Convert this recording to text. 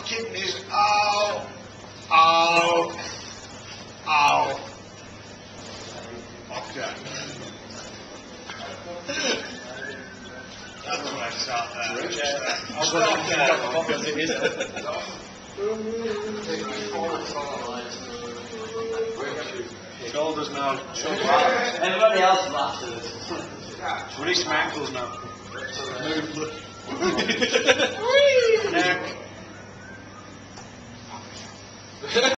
kidneys. Ow. Ow. Ow. Okay. That's what I shot that. I shot that. Shoulders now. Everybody else laughs at us. Release my ankles now. Neck.